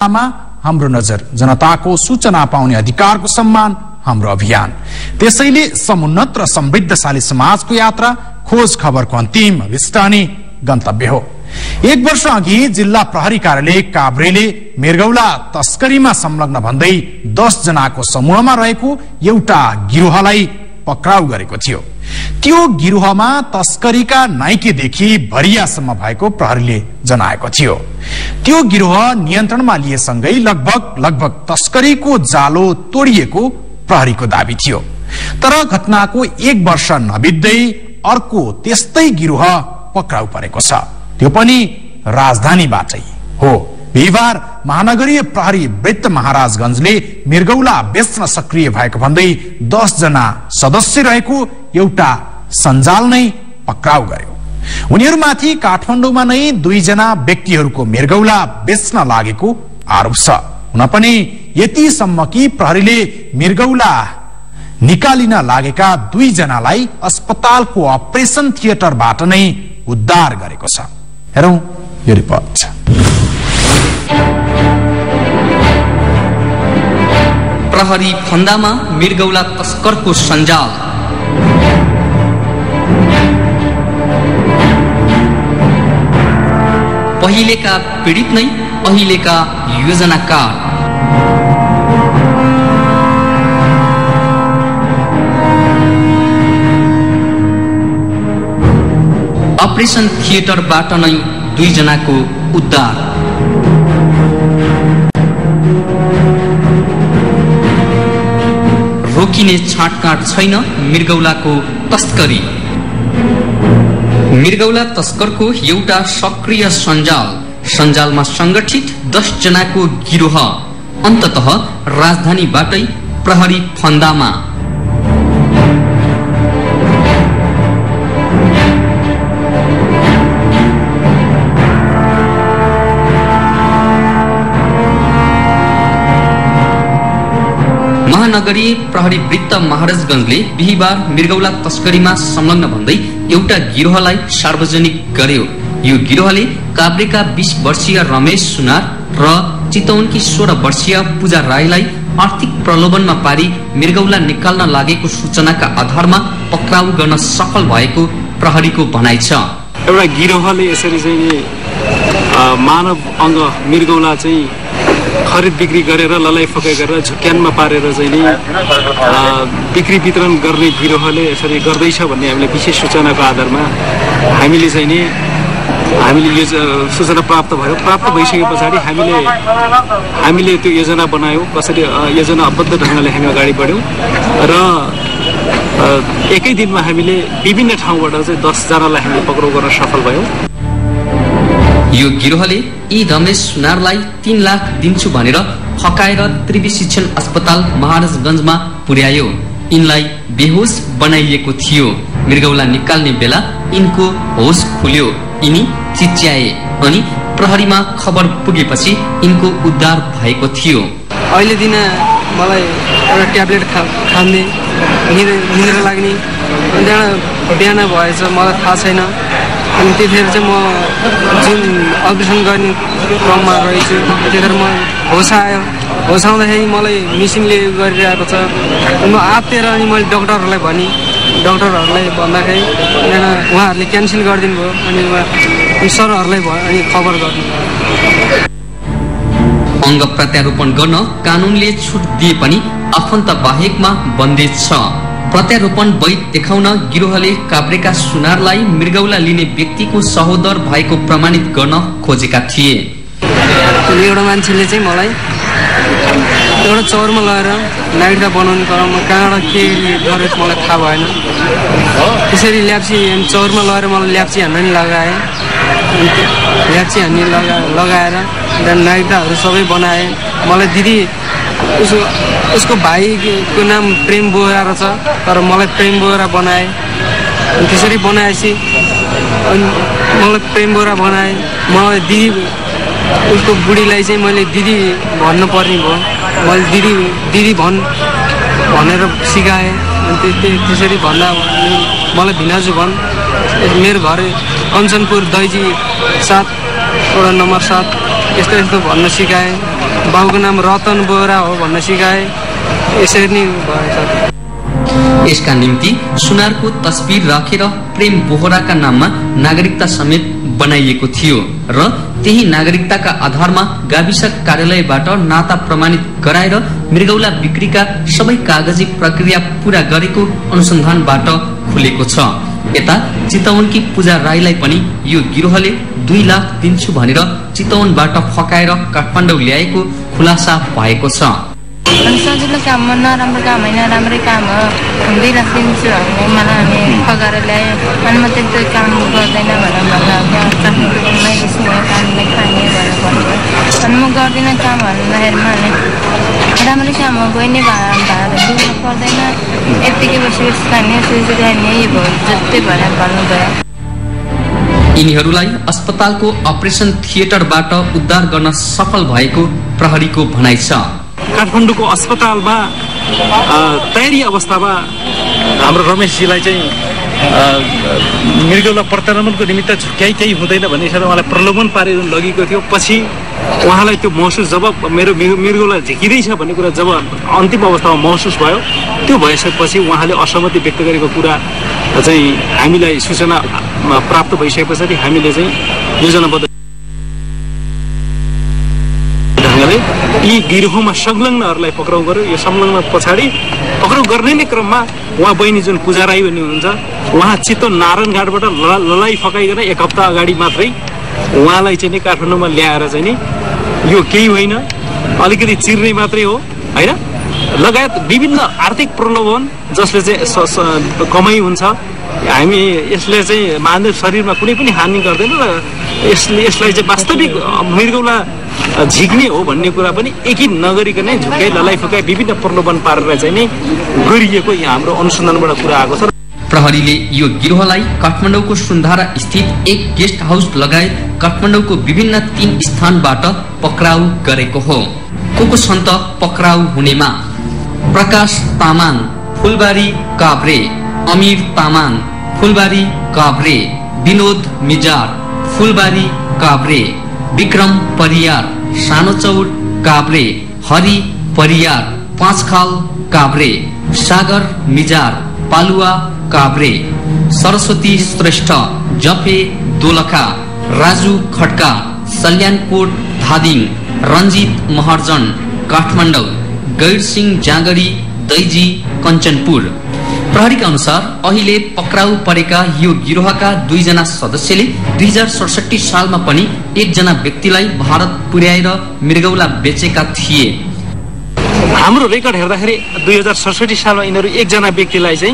जनतामा हाम्रो नजर, जनताको सूचना पाउने अधिकारको सम्मान हाम्रो अभियान। त्यसैले समुन्नत र समृद्धशाली समाजको यात्रा खोज खबरको अन्तिम अभिष्ट अनि गन्तव्य हो। 1 वर्ष अघि जिल्ला प्रहरी कार्यालय काभ्रेले मृगौला तस्करीमा संलग्न भन्दै 10 जनाको समूहमा रहेको एउटा गिरोहलाई पक्राउ गरेको थियो। त्यो गिरोहमा तस्करीका नाइकेदेखि भरियासम्म भएको प्रहरीले जनाएको थियो। त्यो गिरोह नियन्त्रणमा लिएसँगै लगभग तस्करीको जालो तोडिएको प्रहरीको दाबी थियो। तर घटनाको 1 वर्ष नबित्दै अर्को त्यस्तै गिरोह पक्राउ परेको छ, त्यो पनि राजधानीबाटै हो। बिहिबार महानगरीय प्रहरी वृत्त महाराजगंजले मृगौला बेच्न सक्रिय भएको भन्दै 10 जना सदस्य रहेको एउटा सञ्जाल नै पक्राउ गर्यो। उनीहरूमाथि काठमाडौँमा नै 2 जना व्यक्तिहरूको मृगौला बेच्न लागेको आरोप छ। हुन पनि यतिसम्म कि प्रहरीले मृगौला निकालिन लागेका 2 जनालाई अस्पतालको अपरेसन थिएटरबाट नै उद्धार गरेको छ। हेरौं यो रिपोर्ट। प्रहरी फन्दामा मृगौला तस्करको सञ्जाल। पहिलेका पीडित नै अहिलेका योजनाकार। अपरेसन थिएटरबाट नै 2 जनाको उद्धार। रोकिने छाँटकाँट छैन मृगौलाको तस्करी। मृगौला तस्करको एउटा सक्रिय सञ्जालमा संगठित 10 जनाको गिरोह अन्ततः राजधानीबाटै प्रहरी फन्दामा। महानगरीय प्रहरी वृत्त महाराजगंजले बिहिबार मृगौला तस्करीमा संलग्न भन्दै एउटा गिरोहलाई सार्वजनिक गर्यो। यो गिरोहले काभ्रेका 20 वर्षीय रमेश सुनार र चितवनकी 16 वर्षीय पूजा राईलाई आर्थिक प्रलोभनमा पारी मृगौला निकाल्न लागेको सूचनाका आधारमा पक्राउ गर्न सफल भएको प्रहरीको भनाइ छ। एउटा गिरोहले यसरी चाहिँ मानव अङ्ग मृगौला चाहिँ खरिद बिक्री गरेर ललाइ फकाइ गरेर झुक्यानमा पारेर चाहिँ नि बिक्री वितरण गर्ने गिरोहले यसरी गर्दैछ भन्ने हामीले विशेष सूचनाको आधारमा हामीले चाहिँ नि यो सूचना प्राप्त भइसके पछाडि हामीले त्यो योजना बनायौँ। कसरी योजनाबद्ध ढङ्गले हामी अगाडि बढ्यौँ र एकै दिनमा हामीले विभिन्न ठाउँबाट चाहिँ 10 जनालाई हामीले पक्राउ गर्न सफल भयौँ। यो गिरोहले यी रमेश सुनारलाई 3 लाख दिन्छु भनेर फकाएर त्रिवी शिक्षण अस्पताल महाराजगंजमा पुर्यायो। यिनलाई बेहोस बनाइएको थियो। मृगौला निकाल्ने बेला यिनको होस खुल्यो। यिनी चिच्याए अनि प्रहरीमा खबर पुगेपछि यिनको उद्धार भएको थियो। अहिले दिन मलाई एउटा ट्याब्लेट खाने निद्रा लाग्ने अनि त्यहाँ बिहान भएछ मलाई थाहा छैन। अनि त्यतिखेर चाहिँ म जुन अपरेसन गर्ने क्रममा रहेछु त्यतिखेर म होस आयो। होस आउँदाखेरि मलाई मिसिनले गरिरहेको छ। म आत्तिएर अनि मैले डक्टरहरूलाई भन्दाखेरि उहाँहरूले क्यान्सल गरिदिनु भयो। अनि सरहरूलाई भयो अनि खबर गर्नु। अङ्ग प्रत्यारोपण गर्न कानुनले छुट दिए पनि आफन्त बाहेकमा बन्देज छ। प्रत्यारोपण वैध देखाउन गिरोहले काभ्रेका सुनारलाई मृगौला लिने व्यक्तिको सहोदर भएको प्रमाणित गर्न खोजेका थिए। एउटा मान्छेले चाहिँ मलाई एउटा चौरमा लगेर नाइटका बनाउने क्रममा कहाँबाट के गरेको मलाई थाहा भएन। त्यसरी ल्याप्ची चौरमा लगेर मलाई ल्याप्ची हान्न नि लगाए। ल्याप्ची हान्ने लगाएर त्यहाँदेखि नाइटाहरू सबै बनाए। मलाई दिदी उसको भाइको नाम प्रेम बोहरा रहेछ तर मलाई प्रेम बोहरा बनाए। त्यसरी बनाएपछि अनि मलाई प्रेम बोहरा बनाए। मलाई दिदी उसको बुढीलाई चाहिँ मैले दिदी भन्नु पर्ने भयो। मैले दिदी भनेर सिकाएँ। अनि त्यसरी भन्दा मलाई भिनाजु भन् मेरो घर कञ्चनपुर दैजी 7 वडा नम्बर 7 यस्तो भन्न सिकाएँ। बाउको नाम रतन बोहरा हो भन्न सिकाए। यसरी नै भयो सर। यसका निम्ति सुनारको तस्बिर राखेर प्रेम बोहराका नाममा नागरिकता समेत बनाइएको थियो र त्यही नागरिकताका आधारमा गाविस कार्यालयबाट नाता प्रमाणित गराएर मृगौला बिक्रीका सबै कागजी प्रक्रिया पूरा गरेको अनुसन्धानबाट खुलेको छ। यता चितवनकी पूजा राईलाई पनि यो गिरोहले 2 लाख दिन्छु भनेर चितवनबाट फकाएर काठमाडौँ ल्याएको खुलासा भएको छ। अनि सजिलो काम हो, नराम्रो काम होइन, राम्रै काम हो। 2 लाख दिन्छु भने मलाई हामी फगाएर ल्याएँ। अनि म त्यस्तो काम गर्दैन भनेर भन्दा मैले सुने कामले खाने भनेर भन्छु। अनि म गर्दिनँ काम भन्दाखेरिमा अनि राम्रै काम हो, गइ नै भाडा दिनु पर्दैन, यत्तिकै बसी खाने सुझी खाने भयो जस्तै भनेर भन्नुभयो। यिनीहरूलाई अस्पतालको अपरेसन थिएटरबाट उद्धार गर्न सफल भएको प्रहरीको भनाइ छ। काठमाडौँको अस्पतालमा तयारी अवस्थामा हाम्रो रमेशजीलाई चाहिँ मृगौला प्रत्यारोपणको निमित्त झुक्याइ केही हुँदैन भन्ने हिसाबले उहाँलाई प्रलोभन पारेर लगेको थियो। पछि उहाँलाई त्यो महसुस जब मेरो मृगौला झिकिँदैछ भन्ने कुरा जब अन्तिम अवस्थामा महसुस भयो, त्यो भइसकेपछि उहाँले असहमति व्यक्त गरेको कुरा चाहिँ हामीलाई सूचना प्राप्त भइसके पछाडि हामीले चाहिँ योजनाबद्ध ढङ्गले यी गिरोहमा संलग्नहरूलाई पक्राउ गर्यो। यो संलग्न पछाडि पक्राउ गर्ने नै क्रममा उहाँ बहिनी जुन पूजा राई भन्ने हुनुहुन्छ, उहाँ चितवन नारायणघाटबाट ललाई फकाइ गरेर 1 हप्ता अगाडि मात्रै उहाँलाई चाहिँ नि काठमाडौँमा ल्याएर चाहिँ नि यो केही होइन, अलिकति चिर्ने मात्रै हो होइन, लगायत विभिन्न आर्थिक प्रलोभन जसले चाहिँ कमाइ हुन्छ। हामी यसले चाहिँ मानव शरीरमा कुनै पनि हानि गर्दैन र यसलाई चाहिँ वास्तविक मृगौला झिक्ने हो भन्ने कुरा पनि एकिन नगरिकनै झुक्काइ ललाई फुकाइ विभिन्न प्रलोभन पारेर चाहिँ नै गरिएको यहाँ हाम्रो अनुसन्धानबाट कुरा आएको छ। प्रहरीले यो गिरोहलाई काठमाडौँको सुन्धारा स्थित एक गेस्ट हाउस लगायत काठमाडौँको विभिन्न 3 स्थानबाट पक्राउ गरेको हो। को छन् त पक्राउ हुनेमा? प्रकाश तामाङ, फुलबारी काभ्रे, अमीर तामाङ, फुलबारी काभ्रे, विनोद मिजार, फुलबारी काभ्रे, विक्रम परियार, सानोचौर काभ्रे, हरि परियार, पाँचखाल काभ्रे, सागर मिजार, पालुवा काभ्रे, सरस्वती श्रेष्ठ, जफे दोलखा, राजु खड्का, सल्यानकोट धादिङ, रञ्जित महर्जन काठमाडौँ, गैरसिंह जागरी दैजी कञ्चनपुर। प्रहरीका अनुसार अहिले पक्राउ परेका यो गिरोहका 2 जना सदस्यले 2067 सालमा पनि 1 जना व्यक्तिलाई भारत पुर्याएर मृगौला बेचेका थिए। हाम्रो रेकर्ड हेर्दाखेरि 2067 सालमा यिनीहरू 1 जना व्यक्तिलाई चाहिँ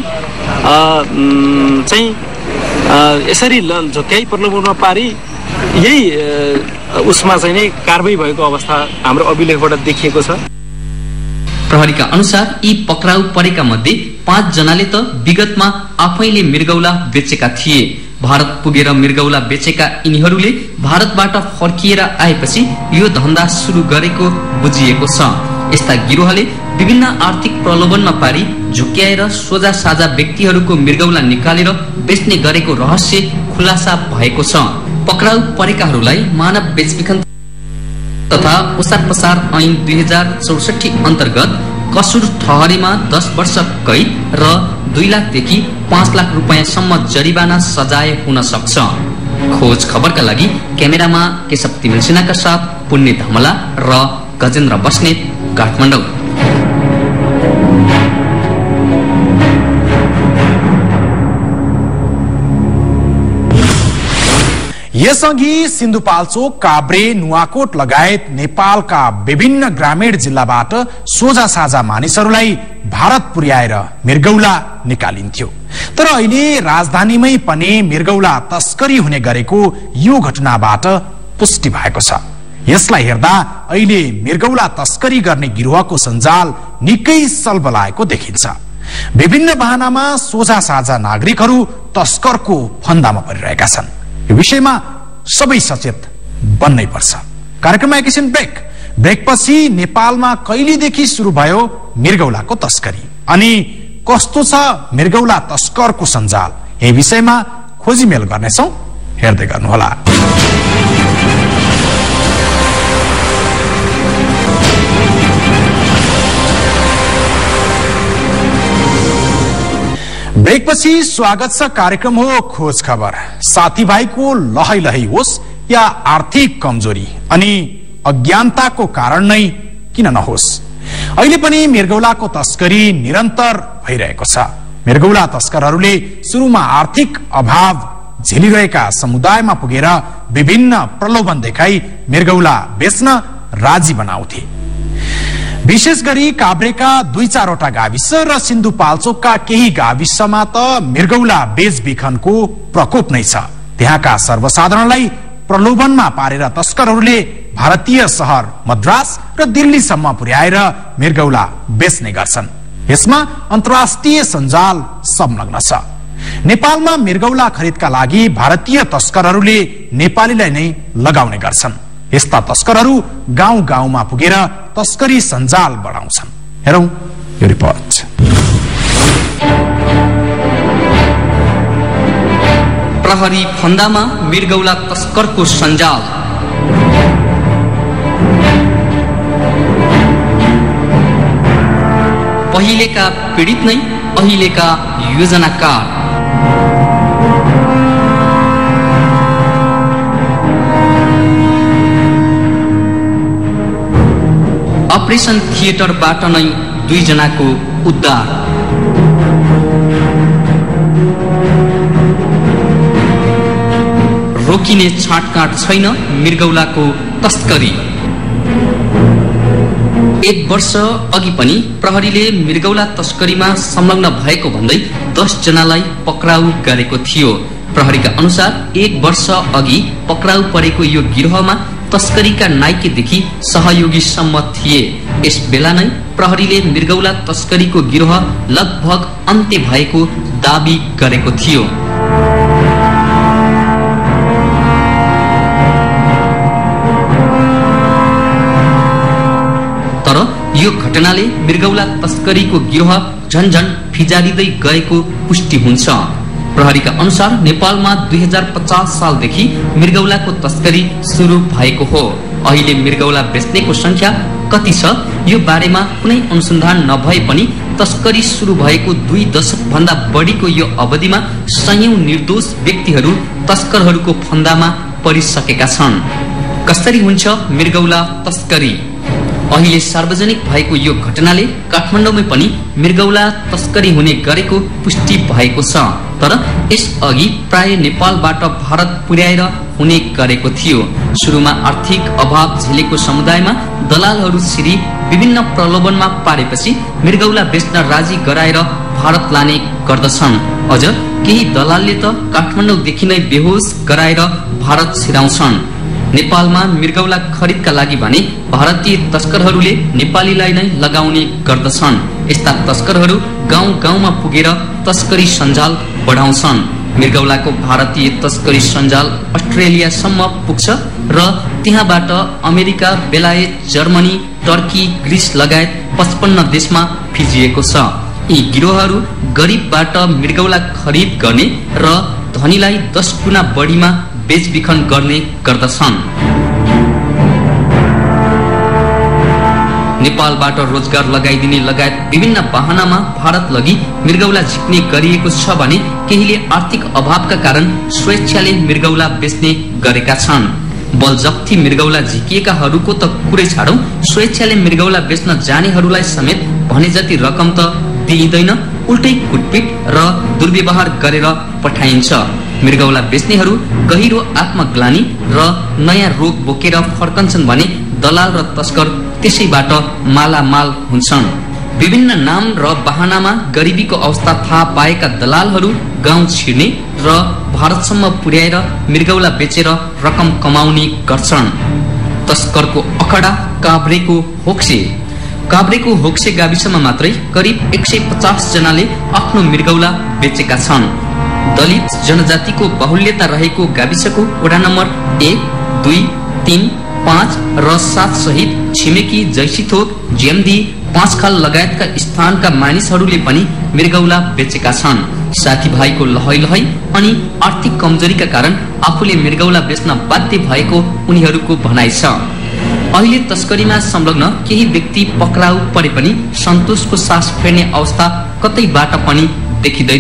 यसरी झुक्याइ प्रलोभनमा पारी यही उसमा चाहिँ नै कारबाही भएको अवस्था हाम्रो अभिलेखबाट देखिएको छ। प्रहरीका अनुसार यी पक्राउ परेका मध्ये 5 जनाले त विगतमा आफैले मृगौला बेचेका थिए। भारत पुगेर मृगौला बेचेका यिनीहरूले भारतबाट फर्किएर आएपछि यो धन्दा सुरु गरेको बुझिएको छ। यस्ता गिरोहले विभिन्न आर्थिक प्रलोभनमा पारी झुक्याएर सोझा साझा व्यक्तिहरूको मृगौला निकालेर बेच्ने गरेको रहस्य खुलासा भएको छ। पक्राउ परेकाहरूलाई मानव बेचबिखन तथा ओसार पसार ऐन 2064 अन्तर्गत कसुर ठहरेमा 10 वर्ष कैद र 2 लाखदेखि 5 लाख रुपैयाँसम्म जरिवाना सजाय हुन सक्छ। खोज खबरका लागि क्यामेरामा केशव तिमिल सिन्हाका साथ पुण्य धमला र गजेन्द्र बस्नेत, काठमाडौँ। यसअघि सिन्धुपाल्चोक, काभ्रे, नुवाकोट लगायत नेपालका विभिन्न ग्रामीण जिल्लाबाट सोझा साझा मानिसहरूलाई भारत पुर्याएर मृगौला निकालिन्थ्यो। तर अहिले राजधानीमै पनि मृगौला तस्करी हुने गरेको यो घटनाबाट पुष्टि भएको छ। यसलाई हेर्दा अहिले मृगौला तस्करी गर्ने गिरोहको सञ्जाल निकै सलबलाएको देखिन्छ। विभिन्न बहानामा सोझा साझा नागरिकहरू तस्करको फन्दामा परिरहेका छन्। यो विषयमा सबै सचेत बन्नै पर्छ। कार्यक्रममा एकैछिन ब्रेकपछि नेपालमा कहिलेदेखि सुरु भयो मृगौलाको तस्करी अनि कस्तो छ मृगौला तस्करको सञ्जाल, यही विषयमा खोजीमेल गर्नेछौँ, हेर्दै गर्नुहोला। ब्रेकपछि स्वागत छ। कार्यक्रम हो खोज खबर। साथीभाइको लहै लहै होस् या आर्थिक कमजोरी अनि अज्ञानताको कारण नै किन नहोस्, अहिले पनि मृगौलाको तस्करी निरन्तर भइरहेको छ। मृगौला तस्करहरूले सुरुमा आर्थिक अभाव झेलिरहेका समुदायमा पुगेर विभिन्न प्रलोभन देखाई मृगौला बेच्न राजी बनाउँथे। विशेष गरी काभ्रेका 2-4वटा गाविस र सिन्धुपाल्चोकका केही गाविसमा त मृगौला बेचबिखनको प्रकोप नै छ। त्यहाँका सर्वसाधारणलाई प्रलोभनमा पारेर तस्करहरूले भारतीय शहर मद्रास र दिल्लीसम्म पुर्याएर मृगौला बेच्ने गर्छन्। यसमा अन्तर्राष्ट्रिय सञ्जाल संलग्न छ। नेपालमा मृगौला खरिदका लागि भारतीय तस्करहरूले नेपालीलाई नै लगाउने गर्छन्। यस्ता तस्करहरू गाउँ गाउँमा पुगेर तस्करी सञ्जाल बढाउँछन्। हेरौं यो रिपोर्ट। प्रहरी फन्दामा मृगौला तस्करको सञ्जाल। पहिलेका पीडित नै अहिलेका योजनाकार। अपरेसन थिएटरबाट नै 2 जनाको उद्धार। रोकिने छाटकाट छैन मृगौलाको तस्करी। 1 वर्ष अघि पनि प्रहरीले मृगौला तस्करीमा संलग्न भएको भन्दै 10 जनालाई पक्राउ गरेको थियो। प्रहरीका अनुसार 1 वर्ष अघि पक्राउ परेको यो गिरोहमा तस्करीका नाइकेदेखि सहयोगीसम्म थिए। यस बेला नै प्रहरीले मृगौला तस्करीको गिरोह लगभग अन्त्य भएको दाबी गरेको थियो। तर यो घटनाले मृगौला तस्करीको गिरोह झन्झन फिजारिँदै गएको पुष्टि हुन्छ। प्रहरीका अनुसार नेपालमा 2050 सालदेखि मृगौलाको तस्करी सुरु भएको हो। अहिले मृगौला बेच्नेको संख्या कति छ यो बारेमा कुनै अनुसन्धान नभए पनि तस्करी सुरु भएको 2 दशक भन्दा बढीको यो अवधिमा सयौं निर्दोष व्यक्तिहरू तस्करहरूको फन्दामा परिसकेका छन्। कसरी हुन्छ मृगौला तस्करी? अहिले सार्वजनिक भएको यो घटनाले काठमाडौँमै पनि मृगौला तस्करी हुने गरेको पुष्टि भएको छ। तर यस अघि प्राय नेपालबाट भारत पुर्याएर हुने गरेको थियो। सुरुमा आर्थिक अभाव झेलेको समुदायमा दलालहरू छिरी विभिन्न प्रलोभनमा पारेपछि मृगौला बेच्न राजी गराएर भारत लाने गर्दछन्। अझ केही दलालले त काठमाडौँदेखि नै बेहोस गराएर भारत छिराउँछन्। नेपालमा मृगौला खरिदका लागि भने भारतीय तस्करहरूले नेपालीलाई नै लगाउने गर्दछन्। यस्ता तस्करहरू गाउँ गाउँमा पुगेर तस्करी सञ्जाल बढाउँछन्। मृगौलाको भारतीय तस्करी सञ्जाल अस्ट्रेलियासम्म पुग्छ र त्यहाँबाट अमेरिका, बेलायत, जर्मनी, टर्की, ग्रिस लगायत 55 देशमा फिजिएको छ। यी गिरोहहरू गरिबबाट मृगौला खरिद गर्ने र धनीलाई 10 गुणा बढीमा बेचबिखन गर्ने गर्दछन्। नेपालबाट रोजगार लगाइदिने लगायत विभिन्न बहानामा भारत लगी मृगौला झिक्ने गरिएको छ भने केहीले आर्थिक अभावका कारण स्वेच्छाले मृगौला बेच्ने गरेका छन्। बलजफ्ती मृगौला झिकिएकाहरूको त कुरै छाडौं, स्वेच्छाले मृगौला बेच्न जानेहरूलाई समेत भने जति रकम त दिइँदैन, उल्टै कुटपिट र दुर्व्यवहार गरेर पठाइन्छ। मृगौला बेच्नेहरू गहिरो आत्मग्लानी र नयाँ रोग बोकेर फर्कन्छन् भने दलाल र तस्कर त्यसैबाट मालामाल हुन्छन्। विभिन्न नाम र बहानामा गरिबीको अवस्था थाहा पाएका दलालहरू गाउँ छिर्ने र भारतसम्म पुर्याएर मृगौला बेचेर रकम कमाउने गर्छन्। तस्करको अखडा काभ्रेको होक्से। काभ्रेको होक्से गाविसमा मात्रै करिब 150 जनाले आफ्नो मृगौला बेचेका छन्। दलित जनजातिको बाहुल्यता रहेको गाविसको वडा नम्बर 1, 2, 3, 5 र 7 सहित छिमेकी जैसीथोक, ज्याम्दी, पाँचखाल लगायतका स्थानका मानिसहरूले पनि मृगौला बेचेका छन्। साथीभाइको लहै लहै अनि आर्थिक कमजोरीका कारण आफूले मृगौला बेच्न बाध्य भएको उनीहरूको भनाइ छ। अहिले तस्करीमा संलग्न केही व्यक्ति पक्राउ परे पनि सन्तोषको सास फेर्ने अवस्था कतैबाट पनि देखिँदैन।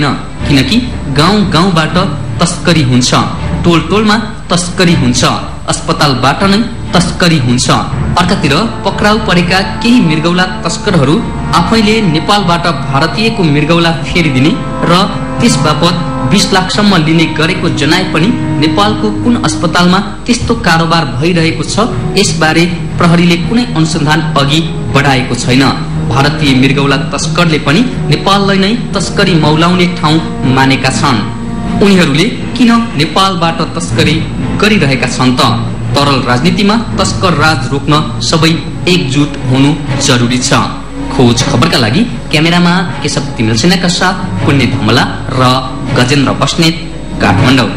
किनकि गाउँ गाउँबाट तस्करी हुन्छ, टोल टोलमा तस्करी हुन्छ, अस्पतालबाट नै तस्करी हुन्छ। अर्कातिर पक्राउ परेका केही मृगौला तस्करहरू आफैले नेपालबाट भारतीयको मृगौला फेरिदिने र त्यस बापत 20 लाखसम्म लिने गरेको जनाए पनि नेपालको कुन अस्पतालमा त्यस्तो कारोबार भइरहेको छ यसबारे प्रहरीले कुनै अनुसन्धान अघि बढाएको छैन। भारतीय मृगौला तस्करले पनि नेपाललाई नै तस्करी मौलाउने ठाउँ मानेका छन्। उनीहरूले किन नेपालबाट तस्करी गरिरहेका छन् त? तरल राजनीतिमा तस्कर राज रोक्न सबै एकजुट हुनु जरुरी छ। खोज खबरका लागि क्यामेरामा केशव तिमिल सेनाका साथ पुण्य धमला र गजेन्द्र बस्नेत, काठमाडौँ।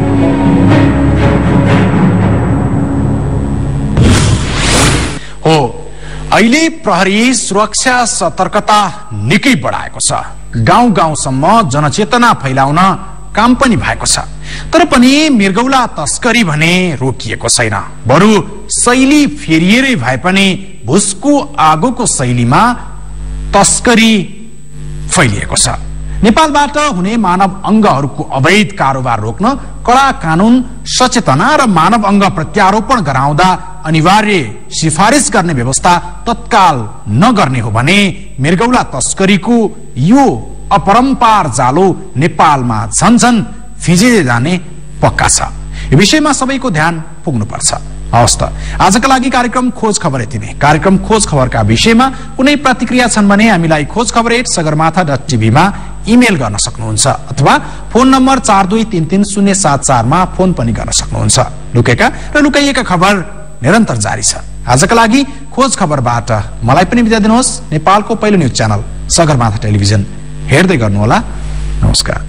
हो, अहिले प्रहरी सुरक्षा सतर्कता निकै बढाएको छ। गाउँ गाउँसम्म जनचेतना फैलाउन काम पनि भएको छ। तर पनि मृगौला तस्करी भने रोकिएको छैन, बरु शैली फेरिएरै भए पनि भुसको आगोको शैलीमा तस्करी फैलिएको छ। नेपालबाट हुने मानव अंगहरूको अवैध कारोबार रोक्न कड़ा कानून, सचेतना र मानव अंग प्रत्यारोपण गराउँदा अनिवार्य सिफारिस गर्ने व्यवस्था तत्काल नगर्ने हो भने मृगौला तस्करीको यो अपरम्पार जालो नेपालमा झन्झन फिजिँदै जाने पक्का छ। यो विषयमा सबैको ध्यान पुग्नुपर्छ। हवस् त, आजका लागि कार्यक्रम खोज खबर यति नै। कार्यक्रम खोज खबरका विषयमा कुनै प्रतिक्रिया छन् भने हामीलाई खोजखबर@sagarmatha.tv मा इमेल गर्न सक्नुहुन्छ अथवा फोन नम्बर 42330704 मा फोन पनि गर्न सक्नुहुन्छ। लुकेका र लुकाइएका खबर निरन्तर जारी छ। आजका लागि खोज खबरबाट मलाई पनि बिदा दिनुहोस्। नेपालको पहिलो न्यूज च्यानल सगरमाथा टेलिभिजन हेर्दै गर्नुहोला। नमस्कार।